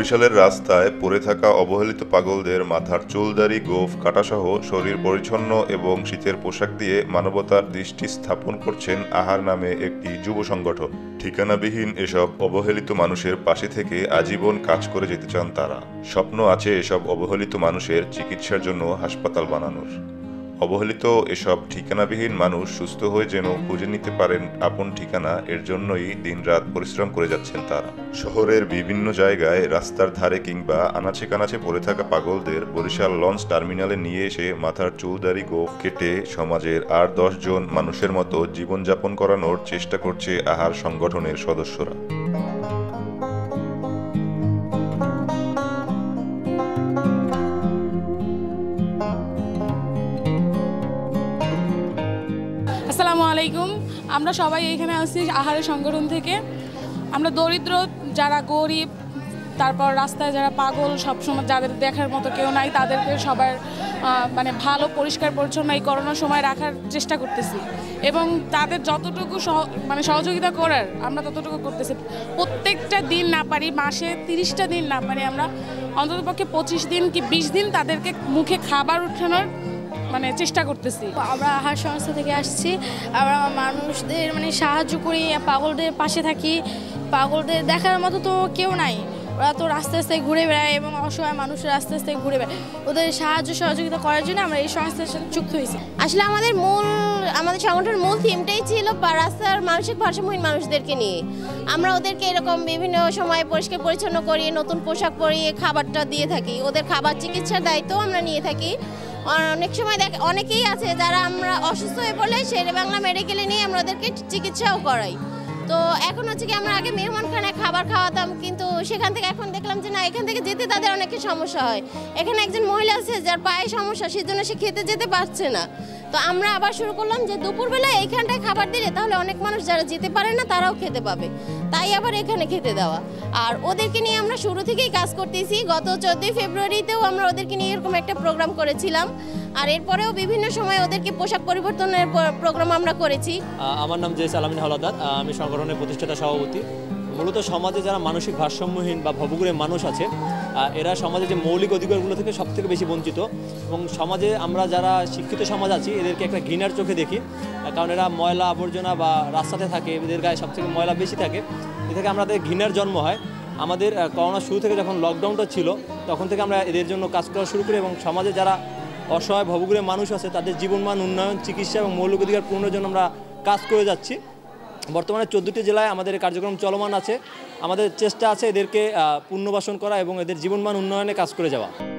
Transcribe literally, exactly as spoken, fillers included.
বরিশালের রাস্তায় পড়ে থাকা অবহেলিত পাগলদের মাথার চুলদাড়ি গোঁফ কাটাসহ শরীর পরিচ্ছন্ন এবং শীতের পোশাক দিয়ে মানবতার দৃষ্টি স্থাপন করছেন আহার নামে একটি যুব সংগঠন। ঠিকানাবিহীন এসব অবহেলিত মানুষের পাশে থেকে আজীবন কাজ করে যেতে চান তারা। স্বপ্ন আছে এসব অবহেলিত মানুষের চিকিৎসার জন্য হাসপাতাল বানানোর। অবহেলিত এসব ঠিকানাবিহীন মানুষ সুস্থ হয়ে যেন খুঁজে নিতে পারেন আপন ঠিকানা, এর জন্যই দিনরাত পরিশ্রম করে যাচ্ছেন তারা। শহরের বিভিন্ন জায়গায় রাস্তার ধারে কিংবা আনাচে কানাচে পড়ে থাকা পাগলদের বরিশাল লঞ্চ টার্মিনালে নিয়ে এসে মাথার চুলদাড়ি গোঁফ কেটে সমাজের আর দশ জন মানুষের মতো জীবনযাপন করানোর চেষ্টা করছে আহার সংগঠনের সদস্যরা। আসসালামু আলাইকুম। আমরা সবাই এখানে আসছি আহারের সংগঠন থেকে। আমরা দরিদ্র, যারা গরিব, তারপর রাস্তায় যারা পাগল, সবসময় যাদের দেখার মতো কেউ নাই, তাদেরকে সবার মানে ভালো পরিষ্কার পরিচ্ছন্ন এই করোনার সময় রাখার চেষ্টা করতেছি এবং তাদের যতটুকু মানে সহযোগিতা করার আমরা ততটুকু করতেছি। প্রত্যেকটা দিন না পারি, মাসে তিরিশটা দিন না পারি, আমরা অন্ততপক্ষে পঁচিশ দিন কি বিশ দিন তাদেরকে মুখে খাবার উঠানোর মানে চেষ্টা করতেছি। আমরা আহার সংস্থা থেকে আসছি। আমরা মানুষদের মানে সাহায্য করি, পাগলদের পাশে থাকি। পাগলদের দেখার মতো তো কেউ নাই, ওরা তো রাস্তা রাস্তায় ঘুরে বেড়ায় এবং অসহায় মানুষের রাস্তা রাস্তায় ঘুরে বেড়ায়। ওদের সাহায্য সহযোগিতা করার জন্য আমরা এই সংস্থার সাথে যুক্ত হয়েছি। আসলে আমাদের মূল আমাদের সংগঠনের মূল থিমটাই ছিল রাস্তার মানসিক ভারসাম্যহীন মানুষদেরকে নিয়ে। আমরা ওদেরকে এরকম বিভিন্ন সময় পরিষ্কার পরিচ্ছন্ন করিয়ে, নতুন পোশাক পরিয়ে খাবারটা দিয়ে থাকি। ওদের খাবার চিকিৎসার দায়িত্বও আমরা নিয়ে থাকি। অনেক সময় দেখ অনেকেই আছে যারা আমরা অসুস্থ হয়ে পড়লে শেরে বাংলা মেডিকেলে নিয়ে আমরা ওদেরকে চিকিৎসাও করাই। তো এখন হচ্ছে কি, আমরা আগে মেহমানখানায় খাবার খাওয়াতাম, কিন্তু সেখান থেকে এখন দেখলাম যে না, এখান থেকে যেতে তাদের অনেকের সমস্যা হয়। এখানে একজন মহিলা আছে যার পায়ে সমস্যা, সেজন্য সে খেতে যেতে পারছে না। তো আমরা আবার শুরু করলাম যে দুপুরবেলা এইখানটায় খাবার দিলে তাহলে অনেক মানুষ যারা যেতে পারে না তারাও খেতে পাবে, তাই আবার এখানে খেতে দেওয়া। আর ওদেরকে নিয়ে আমরা শুরু থেকেই কাজ করতেছি। গত চোদ্দোই ফেব্রুয়ারিতেও আমরা ওদেরকে নিয়ে এরকম একটা প্রোগ্রাম করেছিলাম, আর এরপরেও বিভিন্ন সময় ওদেরকে পোশাক পরিবর্তনের প্রোগ্রাম আমরা করেছি। আমার নাম জেস আলামিন হাওলাদার, আমি সংগঠনের প্রতিষ্ঠাতা সভাপতি। মূলত সমাজে যারা মানসিক ভারসাম্যহীন বা ভবঘুরে মানুষ আছে, এরা সমাজে যে মৌলিক অধিকারগুলো থেকে সব থেকে বেশি বঞ্চিত। এবং সমাজে আমরা যারা শিক্ষিত সমাজ আছি এদেরকে একটা ঘৃণার চোখে দেখি, কারণ এরা ময়লা আবর্জনা বা রাস্তাতে থাকে, এদের গায়ে সব থেকে ময়লা বেশি থাকে, এ থেকে আমাদের ঘৃণার জন্ম হয়। আমাদের করোনা শুরু থেকে যখন লকডাউনটা ছিল তখন থেকে আমরা এদের জন্য কাজ করা শুরু করি এবং সমাজে যারা অসহায় ভবঘুরে মানুষ আছে তাদের জীবনমান উন্নয়ন, চিকিৎসা এবং মৌলিক অধিকার পূরণের জন্য আমরা কাজ করে যাচ্ছি। বর্তমানে চোদ্দোটি জেলায় আমাদের কার্যক্রম চলমান আছে। আমাদের চেষ্টা আছে এদেরকে পুনর্বাসন করা এবং এদের জীবনমান উন্নয়নে কাজ করে যাওয়া।